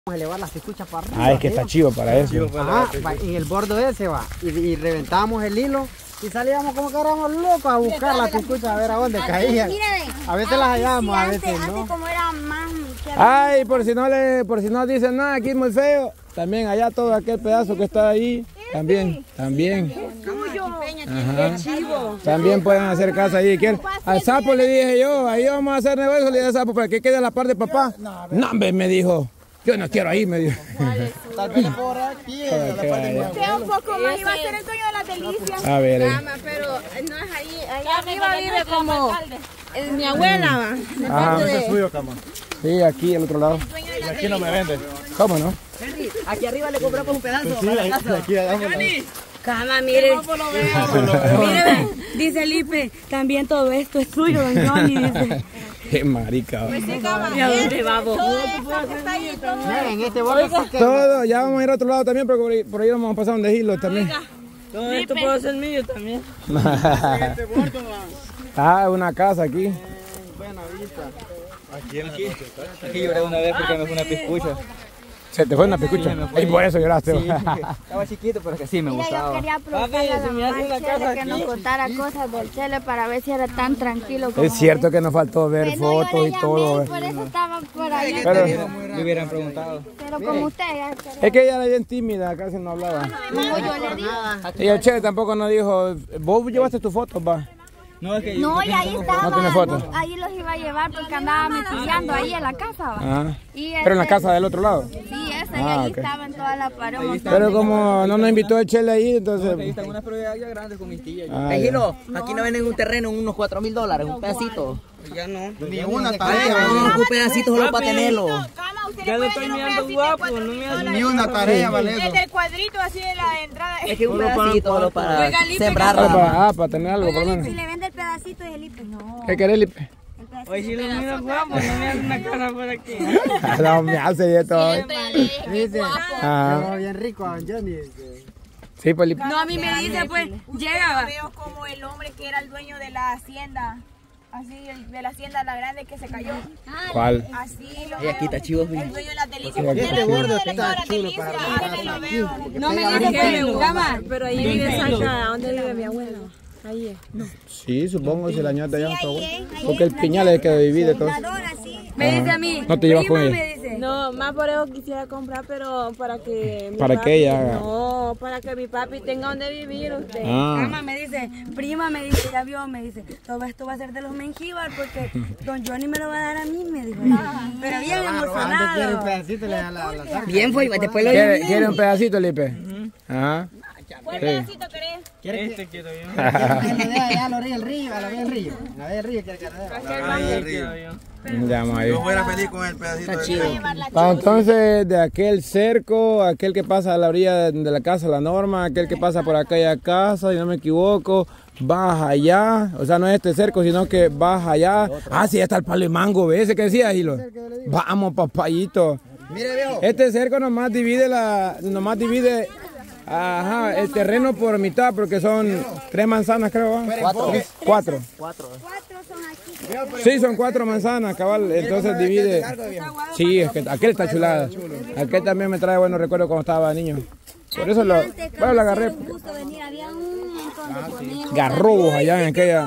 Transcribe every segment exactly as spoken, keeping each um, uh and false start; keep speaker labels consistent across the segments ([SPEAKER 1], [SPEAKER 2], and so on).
[SPEAKER 1] Vamos a elevar las piscuchas para arriba.
[SPEAKER 2] Ah, es que está chivo para eso.
[SPEAKER 1] Ajá, va, en el borde ese va. Y, y reventamos el hilo y salíamos como que éramos locos a buscar las piscuchas a ver a dónde caían. A veces las hallamos, a veces no.
[SPEAKER 3] Antes como era más...
[SPEAKER 2] Ay, por si no le, por si no dicen nada, aquí es muy feo. También allá todo aquel pedazo que está ahí, también, también. Ajá. También pueden hacer casa ahí. Al sapo le dije yo, ahí vamos a hacer negocio, le dije al sapo, para que quede la parte de papá. No, hombre, me dijo. Yo no quiero ahí, me dijo.
[SPEAKER 1] Tal vez por aquí, en la parte de
[SPEAKER 3] Queda un poco más, iba a ser el dueño de las delicias.
[SPEAKER 2] A ver, eh.
[SPEAKER 3] Pero no es ahí, ahí arriba vive como el, mi abuela, va.
[SPEAKER 2] Ajá.
[SPEAKER 4] ¿Ese es suyo, cama?
[SPEAKER 2] Sí, aquí, al otro lado.
[SPEAKER 4] Y aquí no me vende.
[SPEAKER 2] ¿Cómo no?
[SPEAKER 1] aquí arriba le compramos un pedazo.
[SPEAKER 4] Pues sí,
[SPEAKER 1] para la
[SPEAKER 4] aquí,
[SPEAKER 1] casa.
[SPEAKER 4] aquí damos.
[SPEAKER 3] Cama, mire. Mire, dice Lipe, también todo esto es suyo, don Johnny, dice.
[SPEAKER 2] Qué marica.
[SPEAKER 3] Pues sí, cama. ¿Y a dónde vamos?
[SPEAKER 1] En este borde sí que...
[SPEAKER 2] Todo, ya vamos a ir a otro lado también, porque por ahí, por ahí vamos a pasar donde Hilo también.
[SPEAKER 5] Todo esto puede ser mío también.
[SPEAKER 2] Ah, una casa aquí.
[SPEAKER 1] Buena vista.
[SPEAKER 4] Aquí, aquí, aquí lloré una vez porque me fue una piscucha.
[SPEAKER 2] ¿Se te fue una piscucha? Y por eso lloraste.
[SPEAKER 4] Sí, estaba chiquito, pero que sí me
[SPEAKER 3] Mira, yo
[SPEAKER 4] gustaba.
[SPEAKER 3] quería preguntarle a la mamá Chele que nos contara cosas del Chele para ver si era tan tranquilo como
[SPEAKER 2] Es cierto que nos faltó ver
[SPEAKER 3] Pues no, yo
[SPEAKER 2] fotos
[SPEAKER 3] le
[SPEAKER 2] y
[SPEAKER 3] llamé,
[SPEAKER 2] todo.
[SPEAKER 3] por eso estaba por allá.
[SPEAKER 2] Pero,
[SPEAKER 4] Me hubieran preguntado.
[SPEAKER 3] Pero como usted ya
[SPEAKER 2] es que ella era bien tímida, casi no hablaba.
[SPEAKER 3] como yo le digo.
[SPEAKER 2] Y el Che tampoco nos dijo, vos llevaste tus fotos, va.
[SPEAKER 4] No, es que
[SPEAKER 3] No, y ahí estaba,
[SPEAKER 2] ¿No tiene fotos?
[SPEAKER 3] no, ahí los iba a llevar porque andaba metilleando ahí en la casa, va.
[SPEAKER 2] Ajá.
[SPEAKER 3] Y
[SPEAKER 2] Pero en la
[SPEAKER 3] este-
[SPEAKER 2] casa del otro lado.
[SPEAKER 3] Sí, esa, y
[SPEAKER 2] Ah,
[SPEAKER 3] ahí
[SPEAKER 2] ok.
[SPEAKER 3] estaba en toda la pared. un montón
[SPEAKER 2] Pero
[SPEAKER 3] de
[SPEAKER 2] como no nos invitó el Chele ahí,
[SPEAKER 4] ahí
[SPEAKER 2] entonces...
[SPEAKER 4] están unas pruebas ya grandes con mis tías.
[SPEAKER 2] Ah, ya.
[SPEAKER 1] Gilo, aquí no venden un terreno en unos cuatro mil dólares, un pedacito.
[SPEAKER 4] Ya no.
[SPEAKER 1] Ni una
[SPEAKER 4] Ay,
[SPEAKER 1] tarea.
[SPEAKER 4] no.
[SPEAKER 1] Un pedacito solo para tenerlo.
[SPEAKER 3] Cama, usted
[SPEAKER 5] Ya
[SPEAKER 3] le
[SPEAKER 5] le
[SPEAKER 3] puede
[SPEAKER 5] estoy
[SPEAKER 3] hacer un
[SPEAKER 5] mirando
[SPEAKER 3] pedacito
[SPEAKER 5] guapo,
[SPEAKER 3] de
[SPEAKER 5] no me hace
[SPEAKER 1] Ni una tarea vale eso.
[SPEAKER 3] Desde el cuadrito así de la entrada.
[SPEAKER 1] Es que un pedacito solo para
[SPEAKER 3] Oiga, Lipe,
[SPEAKER 1] sembrarla.
[SPEAKER 2] Ah, para, ah, para tener algo, por lo
[SPEAKER 3] Si
[SPEAKER 2] menos.
[SPEAKER 3] le vende el pedacito de Lipe, no.
[SPEAKER 2] ¿Qué querés, Lipe?
[SPEAKER 3] El pedacito
[SPEAKER 5] Oye, si lo
[SPEAKER 3] de
[SPEAKER 5] miro guapo, no me hace una cara por aquí.
[SPEAKER 2] No, me hace de todo.
[SPEAKER 1] Dice,
[SPEAKER 2] Ah,
[SPEAKER 1] estaba bien rico a Johnny.
[SPEAKER 2] sí, pues Lipe.
[SPEAKER 3] No, a mí me dice, pues, llega.
[SPEAKER 6] Veo como el hombre que era el dueño de la hacienda, así, el de la hacienda la grande que se cayó.
[SPEAKER 2] ¿Cuál?
[SPEAKER 6] Así lo
[SPEAKER 1] Y aquí está chivo.
[SPEAKER 6] el dueño de las delicias.
[SPEAKER 2] Porque
[SPEAKER 1] Este borde está
[SPEAKER 6] Las
[SPEAKER 1] chulo
[SPEAKER 6] delicias,
[SPEAKER 1] para
[SPEAKER 6] ahí lo veo.
[SPEAKER 3] No me dice, pues, cama.
[SPEAKER 5] Pero ahí vive cerca, ¿dónde vive mi abuela? Ahí es.
[SPEAKER 2] Sí, supongo si la ñata ya está
[SPEAKER 6] Ahí, ahí,
[SPEAKER 2] porque el piñal es el que divide todo.
[SPEAKER 6] la dona, sí.
[SPEAKER 3] Me dice a mí.
[SPEAKER 2] No te llevas con
[SPEAKER 3] prima,
[SPEAKER 2] ella.
[SPEAKER 3] me dice.
[SPEAKER 5] No, más por eso quisiera comprar, pero para que mi
[SPEAKER 2] Para que
[SPEAKER 5] papi-
[SPEAKER 2] ella haga.
[SPEAKER 5] No, para que mi papi tenga donde vivir usted.
[SPEAKER 2] Ah,
[SPEAKER 3] Cama me dice, prima me dice, ya vio, me dice, todo esto va a ser de los Mengíbar porque don Johnny me lo va a dar a mí, me dijo. Pero bien
[SPEAKER 1] Antes quiere un
[SPEAKER 3] emocionado.
[SPEAKER 1] pedacito le da la, la saca.
[SPEAKER 4] Bien fue, después lo
[SPEAKER 2] ¿Quiere, quiere un pedacito, Lipe? Ajá.
[SPEAKER 6] ¿Cuál
[SPEAKER 2] Sí.
[SPEAKER 6] pedacito querés?
[SPEAKER 1] ¿Quiere
[SPEAKER 5] Este quiero yo.
[SPEAKER 1] que lo deje allá a la orilla del río? A la orilla del río. A la orilla del río quiere que lo deje.
[SPEAKER 5] Este quiero yo.
[SPEAKER 2] Ya, vamos ahí.
[SPEAKER 4] fuera feliz con el pedacito.
[SPEAKER 1] Está chido.
[SPEAKER 2] Ah, entonces, de aquel cerco, aquel que pasa a la orilla de la casa La Norma, aquel que pasa por aquella casa, si no me equivoco, baja allá, o sea, no es este cerco, sino que baja allá. Ah, sí, ya está el palo de mango, ¿ves? ¿Ese que decía, Hilo? Vamos, papayito.
[SPEAKER 1] Mire, viejo.
[SPEAKER 2] Este cerco nomás divide la, nomás divide, ajá, el terreno por mitad, porque son tres manzanas, creo, ¿va?
[SPEAKER 1] Cuatro.
[SPEAKER 2] Cuatro.
[SPEAKER 3] Cuatro son aquí.
[SPEAKER 2] Sí, son cuatro manzanas, cabal, entonces divide. Sí, es que aquel está chulada. Aquel también me trae buenos recuerdos cuando estaba niño. Por eso lo,
[SPEAKER 3] Antes,
[SPEAKER 2] bueno, lo
[SPEAKER 3] Cama,
[SPEAKER 2] agarré.
[SPEAKER 3] era un gusto venir, había un montón de conejos.
[SPEAKER 2] Garrobos allá en aquella.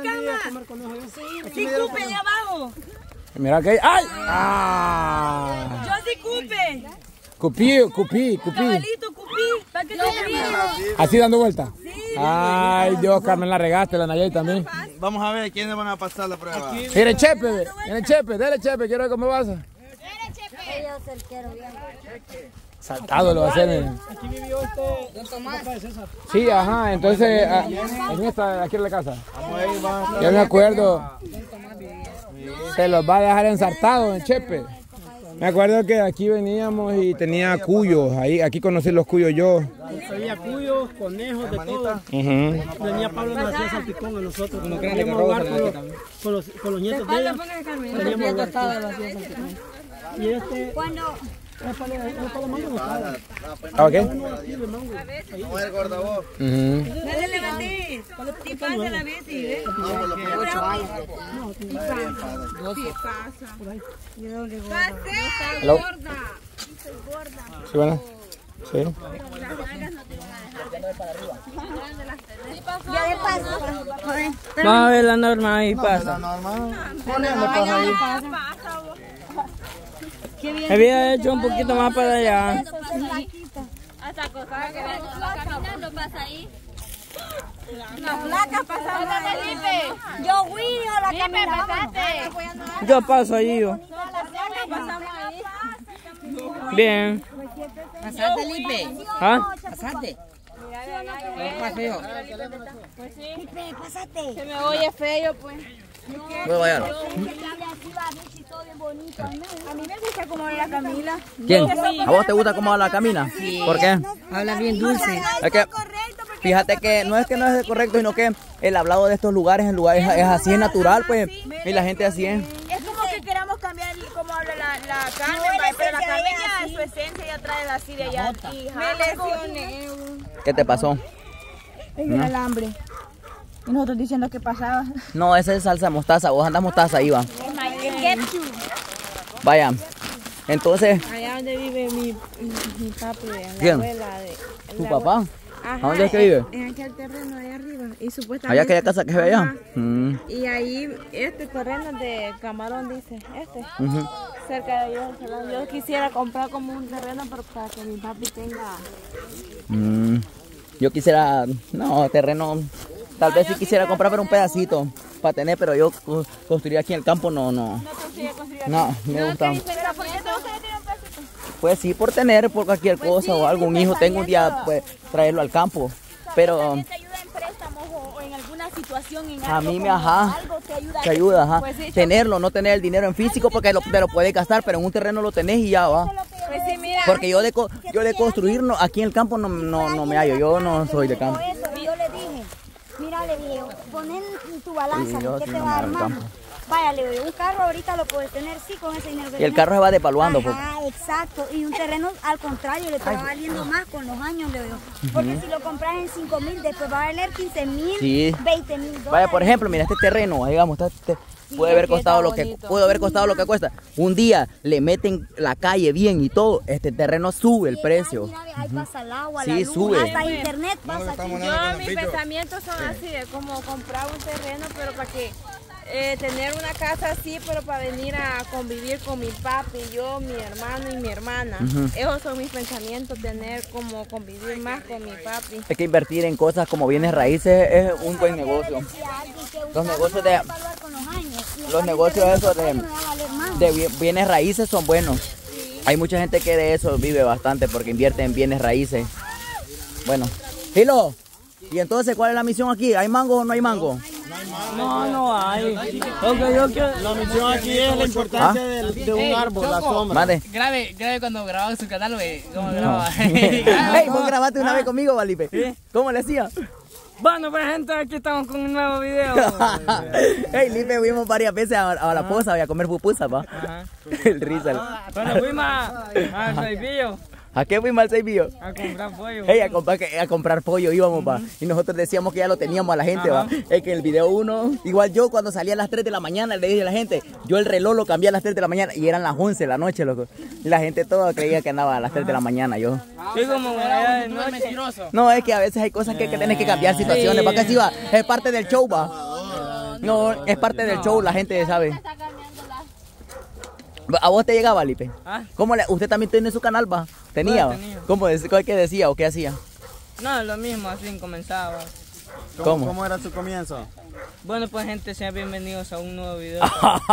[SPEAKER 3] Sí, cupe allá abajo.
[SPEAKER 2] Mira que hay. ¡Ay! ¡Ah!
[SPEAKER 3] Yo sí cupe.
[SPEAKER 2] Cupí, cupí, cupí.
[SPEAKER 3] Cabalito, cupí. ¿Para qué te ríes?
[SPEAKER 2] Así dando vuelta. Ay, Dios, Carmen, la regaste, la Nayel también.
[SPEAKER 4] Vamos a ver quiénes van a pasar la prueba.
[SPEAKER 2] Mira el chepe, ve. Mira el chepe, dale chepe, quiero ver cómo vas.
[SPEAKER 3] Yo cerquero, bien.
[SPEAKER 2] Saltado lo va a hacer. eh.
[SPEAKER 5] Aquí vivió este Don Tomás.
[SPEAKER 2] Sí, ajá, entonces, ah, en esta, aquí en la casa. Yo me acuerdo, se los va a dejar ensartados el chepe. Me acuerdo que aquí veníamos y tenía cuyos, ahí, aquí conocí los cuyos yo.
[SPEAKER 5] Había cuyos, conejos, de todo.
[SPEAKER 2] Ujú.
[SPEAKER 5] Venía Pablo, nos hacía salpicón a nosotros.
[SPEAKER 4] Uno
[SPEAKER 5] Cuando
[SPEAKER 4] grande
[SPEAKER 5] queríamos
[SPEAKER 4] que
[SPEAKER 5] jugar
[SPEAKER 4] roba,
[SPEAKER 5] con los,
[SPEAKER 4] también.
[SPEAKER 5] con, los, con los nietos de ella. Teníamos jugar. Y este,
[SPEAKER 3] Cuando
[SPEAKER 2] Ah, ok.
[SPEAKER 1] ¿Cómo es el gordo vos?
[SPEAKER 3] No te levantes. Sí pasa la bici, ¿ves?
[SPEAKER 2] Hello. Sí, bueno. Sí.
[SPEAKER 3] Ya de paso.
[SPEAKER 5] Vamos a ver la norma ahí, pasa. Había hecho un poquito más para allá.
[SPEAKER 7] Hasta acostada que caminando pasa ahí.
[SPEAKER 3] La placa pasando ahí. Yo, Willy, o la caminaba.
[SPEAKER 5] Yo paso allí. Yo. Bien.
[SPEAKER 8] Pasate, Lipe.
[SPEAKER 5] ¿Ah?
[SPEAKER 8] Pasate.
[SPEAKER 6] Paseo. Pues sí. Se me oye feo, pues.
[SPEAKER 8] Voy a bailar.
[SPEAKER 6] A mí me gusta como habla Camila.
[SPEAKER 8] ¿Quién? ¿A vos te gusta cómo habla Camila? Sí. ¿Por qué?
[SPEAKER 3] Habla bien dulce.
[SPEAKER 8] Es que, fíjate que no es que no es correcto, sino que el hablado de estos lugares, en lugares es así, es natural, pues, y la gente así es.
[SPEAKER 6] Es como que queramos cambiar cómo habla la, la Carmen, pero la Carmen ya su esencia ya trae así de allá. Me lesioné.
[SPEAKER 8] ¿Qué te pasó?
[SPEAKER 6] En el alambre. Y nosotros diciendo que pasaba.
[SPEAKER 8] No, esa es salsa mostaza, vos andas mostaza, ahí va. Vaya, entonces...
[SPEAKER 5] Allá donde vive mi, mi papi, la
[SPEAKER 8] ¿Quién?
[SPEAKER 5] abuela de...
[SPEAKER 8] ¿Tu
[SPEAKER 5] la
[SPEAKER 8] papá?
[SPEAKER 5] Ajá,
[SPEAKER 8] ¿A dónde es que vive?
[SPEAKER 5] En aquel terreno de allá arriba. Y supuestamente...
[SPEAKER 8] ¿Allá aquella casa que se ve allá?
[SPEAKER 5] Ajá.
[SPEAKER 8] Mm.
[SPEAKER 5] Y ahí, este terreno de Camarón, dice, este,
[SPEAKER 8] Uh-huh.
[SPEAKER 5] cerca de ellos. Yo quisiera comprar como un terreno, pero para que mi papi tenga...
[SPEAKER 8] Mm. Yo quisiera, no, terreno, tal vez sí quisiera comprar, pero un pedacito para tener, pero yo co- construir aquí en el campo no, no, no, me gusta. Pues sí, por tener, por cualquier cosa o algún hijo, tengo un día, pues, traerlo al campo, pero
[SPEAKER 6] También te ayuda en préstamos o, o en alguna situación, en
[SPEAKER 8] a
[SPEAKER 6] algo,
[SPEAKER 8] mí me,
[SPEAKER 6] como
[SPEAKER 8] ajá,
[SPEAKER 6] algo te ayuda.
[SPEAKER 8] te ayuda, ajá,
[SPEAKER 6] Pues sí,
[SPEAKER 8] tenerlo, no tener el dinero en físico porque lo, te lo puedes gastar, pero en un terreno lo tenés y ya va.
[SPEAKER 6] Pues sí, mira.
[SPEAKER 8] Porque yo de, co- yo de construir, no, aquí en el campo no, no, no me hallo, yo no soy de campo.
[SPEAKER 3] Eso, yo le dije, mira, le dije, pon en tu balanza,
[SPEAKER 8] Sí, yo
[SPEAKER 3] ¿qué
[SPEAKER 8] sí
[SPEAKER 3] te
[SPEAKER 8] no
[SPEAKER 3] va a
[SPEAKER 8] me
[SPEAKER 3] dar
[SPEAKER 8] hago
[SPEAKER 3] más?
[SPEAKER 8] campo.
[SPEAKER 3] Vaya, le digo, un carro ahorita lo puedes tener, sí, con ese dinero que
[SPEAKER 8] Y el
[SPEAKER 3] tenés.
[SPEAKER 8] carro se va devaluando. pues.
[SPEAKER 3] Ah, exacto. Y un terreno, al contrario, le te va valiendo más con los años, le digo. Porque si lo compras en cinco mil, después va a valer quince mil,
[SPEAKER 8] Sí.
[SPEAKER 3] veinte mil dólares.
[SPEAKER 8] Vaya, por ejemplo, mira este terreno, digamos, está- este- puede haber costado lo que puede haber costado lo que cuesta. Un día le meten la calle bien y todo, este terreno sube el precio.
[SPEAKER 3] Mira, ahí pasa el agua,
[SPEAKER 8] Sí,
[SPEAKER 3] la luz,
[SPEAKER 8] sube.
[SPEAKER 3] hasta internet pasa aquí.
[SPEAKER 5] Yo, mis pensamientos son así, de como comprar un terreno, pero para que eh, tener una casa así, pero para venir a convivir con mi papi, yo, mi hermano y mi hermana.
[SPEAKER 8] Ujú.
[SPEAKER 5] Esos son mis pensamientos, tener como convivir más con mi papi.
[SPEAKER 8] Hay que invertir en cosas como bienes raíces es un buen negocio. Los negocios de los negocios esos de, de bien- bienes raíces son buenos. Hay mucha gente que de eso vive bastante porque invierte en bienes raíces. Bueno, Hilo, ¿y entonces cuál es la misión aquí? ¿Hay mango o no hay mango?
[SPEAKER 5] No, no hay. Okay, yo quiero...
[SPEAKER 1] La misión aquí es la importancia de, de un árbol, la sombra.
[SPEAKER 8] Mande.
[SPEAKER 4] Grave, grave cuando grababa su canal, güey. ¿Cómo grababa?
[SPEAKER 8] Hey, vos grabaste una vez conmigo, Valipe. ¿Cómo le hacía?
[SPEAKER 5] Bueno, pues gente, aquí estamos con un nuevo video.
[SPEAKER 8] Hey, Lipe, fuimos varias veces a, a la poza a comer pupusa, pa. El Rizal.
[SPEAKER 5] Bueno, fuimos a, a Saibillo
[SPEAKER 8] ¿A qué fuimos al Seibillo?
[SPEAKER 5] a comprar pollo.
[SPEAKER 8] Hey, a comprar, a comprar pollo íbamos, va. Y nosotros decíamos que ya lo teníamos a la gente, va. Es que en el video uno, igual yo cuando salía a las tres de la mañana le dije a la gente, yo el reloj lo cambié a las tres de la mañana y eran las once de la noche, loco. Y la gente toda creía que andaba a las tres de la mañana, yo.
[SPEAKER 5] Sí, como allá de noche.
[SPEAKER 8] No, es que a veces hay cosas que, que tienes que cambiar situaciones, ¿para qué sí va? Es parte del show, va. No, es parte del show, la gente sabe. ¿A vos te llegaba, Lipe?
[SPEAKER 5] ¿Ah?
[SPEAKER 8] ¿Cómo le, ¿Usted también tiene su canal, va? ¿Tenía?
[SPEAKER 5] Pues, tenía.
[SPEAKER 8] ¿Cómo es? ¿Qué decía o qué hacía?
[SPEAKER 5] No, lo mismo, así comenzaba.
[SPEAKER 8] ¿Cómo?
[SPEAKER 1] ¿Cómo era su comienzo?
[SPEAKER 5] Bueno, pues gente, sean bienvenidos a un nuevo video.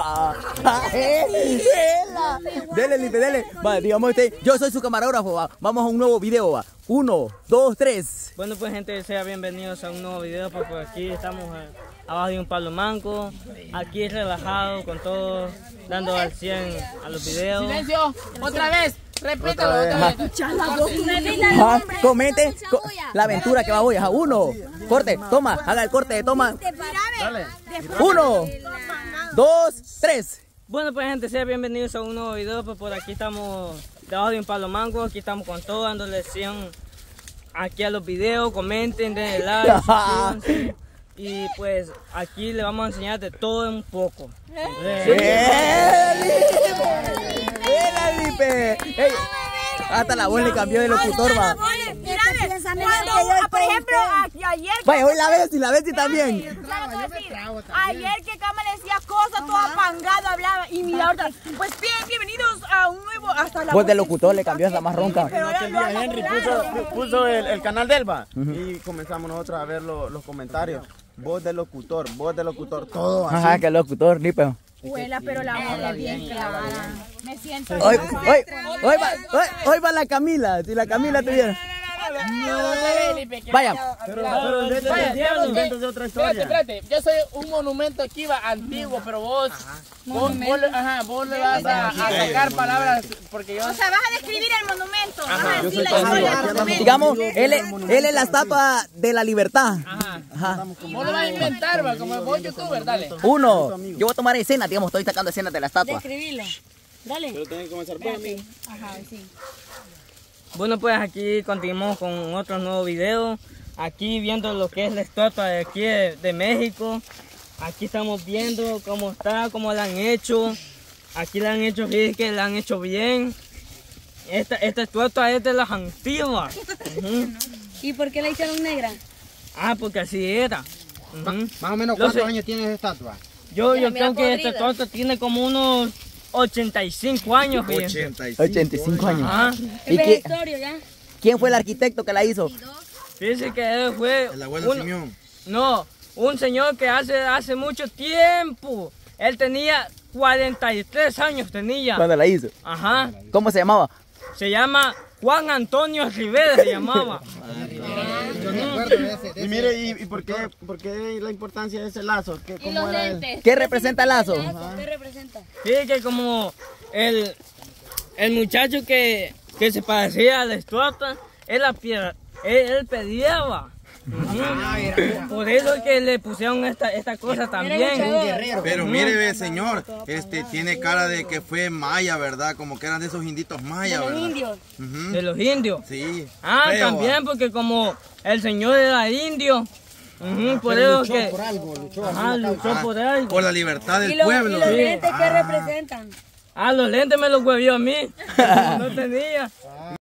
[SPEAKER 8] Dele, Lipe, dele. Va, digamos usted, yo soy su camarógrafo, va. Vamos a un nuevo video, va. Uno, dos, tres.
[SPEAKER 5] Bueno, pues gente, sean bienvenidos a un nuevo video, pues, pues aquí estamos eh, abajo de un palo manco, aquí relajado con todos, dando al cien a los videos.
[SPEAKER 4] Silencio, otra vez. Repítalo otra vez.
[SPEAKER 8] Ajá, comente co- la aventura que va hoy. Ajá, uno, corte, toma, haga el corte de toma. Uno, dos, tres.
[SPEAKER 5] Bueno, pues gente, sean bienvenidos a un nuevo video, pues por aquí estamos
[SPEAKER 9] de Audio en Palo Mango. Aquí estamos con todo, dándole lección aquí a los videos, comenten, denle like, suscríbanse. Y pues aquí le vamos a enseñar de todo un poco.
[SPEAKER 8] Hasta la voz le cambió de locutor, va.
[SPEAKER 6] Mira, cuando, por ejemplo, ayer...
[SPEAKER 8] Vaya, hoy la ves y la ves y también.
[SPEAKER 6] Ayer que Cama le decía cosas, todo apangado, hablaba. Y mira, ahorita, pues bien, bienvenidos a un nuevo... Hasta la
[SPEAKER 8] voz de locutor le cambió, hasta más ronca.
[SPEAKER 10] Pero aquel día Henry puso, puso el, el canal de Elba. Uh -huh. Y comenzamos nosotros a ver lo, los comentarios. Voz de locutor, voz de locutor, todo así.
[SPEAKER 8] Ajá, que locutor, ni peor.
[SPEAKER 6] Huela, pero la voz es bien clara. Me siento...
[SPEAKER 8] Hoy, hoy, hoy, va, hoy, hoy va la Camila, si la Camila tuviera...
[SPEAKER 11] No,
[SPEAKER 8] vaya,
[SPEAKER 10] pero, pero vete, vete, de otra historia.
[SPEAKER 11] Espérate, yo soy un monumento aquí va antiguo, pero vos, vos, vos, ajá, vos le vas a, a sacar palabras porque yo.
[SPEAKER 6] O sea, vas a describir el monumento.
[SPEAKER 8] Ajá.
[SPEAKER 6] Vas a decir la
[SPEAKER 8] historia del monumento. Digamos, él es, él es la estatua de la libertad.
[SPEAKER 11] Ajá. Ajá. Vos lo vas a inventar, va, como vos youtuber, dale.
[SPEAKER 8] Uno, yo voy a tomar escenas, digamos, estoy sacando escenas de la estatua.
[SPEAKER 3] Describilo. Dale.
[SPEAKER 10] Pero tengo que comenzar por mí.
[SPEAKER 6] Ajá, sí.
[SPEAKER 9] Bueno, pues aquí continuamos con otro nuevo video. Aquí viendo lo que es la estatua de aquí de, de México. Aquí estamos viendo cómo está, cómo la han hecho. Aquí la han hecho, fíjense que la han hecho bien. Esta, esta estatua es de las antiguas. Uh-huh.
[SPEAKER 3] ¿Y por qué la hicieron negra?
[SPEAKER 9] Ah, porque así era.
[SPEAKER 1] Uh-huh. Más o menos, ¿cuántos años tiene esta estatua?
[SPEAKER 9] Yo, yo creo que esta estatua tiene como unos ochenta y cinco años, fíjense.
[SPEAKER 8] ochenta y cinco años.
[SPEAKER 9] Ajá.
[SPEAKER 8] ¿Y qué, quién fue el arquitecto que la hizo?
[SPEAKER 9] Fíjense que él fue...
[SPEAKER 10] El abuelo
[SPEAKER 9] un,
[SPEAKER 10] Simeón.
[SPEAKER 9] No, un señor que hace, hace mucho tiempo. Él tenía cuarenta y tres años, tenía.
[SPEAKER 8] ¿Cuándo la hizo?
[SPEAKER 9] Ajá.
[SPEAKER 8] ¿Cómo se llamaba?
[SPEAKER 9] Se llama Juan Antonio Rivera, se llamaba.
[SPEAKER 10] Y mire, ¿y, y por, qué, por qué la importancia de ese lazo? ¿Qué, cómo era el...
[SPEAKER 8] ¿Qué representa el lazo?
[SPEAKER 3] ¿Qué representa?
[SPEAKER 9] Sí, que como el, el muchacho que, que se parecía a la estatua, él, él, él peleaba. Uh-huh. Por eso es que le pusieron esta, esta cosa también.
[SPEAKER 10] Pero mire, señor, este tiene cara de que fue maya, ¿verdad? Como que eran de esos inditos mayas, ¿verdad?
[SPEAKER 3] De los indios.
[SPEAKER 10] Uh-huh.
[SPEAKER 9] De los indios.
[SPEAKER 10] Sí.
[SPEAKER 9] Ah,
[SPEAKER 10] feo,
[SPEAKER 9] también porque como el señor era indio. Uh-huh, por eso
[SPEAKER 1] luchó
[SPEAKER 9] que
[SPEAKER 1] por algo, luchó,
[SPEAKER 9] ajá, luchó
[SPEAKER 10] ah,
[SPEAKER 9] por algo.
[SPEAKER 10] Por la libertad del
[SPEAKER 3] ¿Y los,
[SPEAKER 10] pueblo.
[SPEAKER 3] ¿Y los
[SPEAKER 10] sí.
[SPEAKER 3] lentes qué
[SPEAKER 10] ah.
[SPEAKER 3] representan?
[SPEAKER 9] Ah, los lentes me los huevió a mí. No tenía.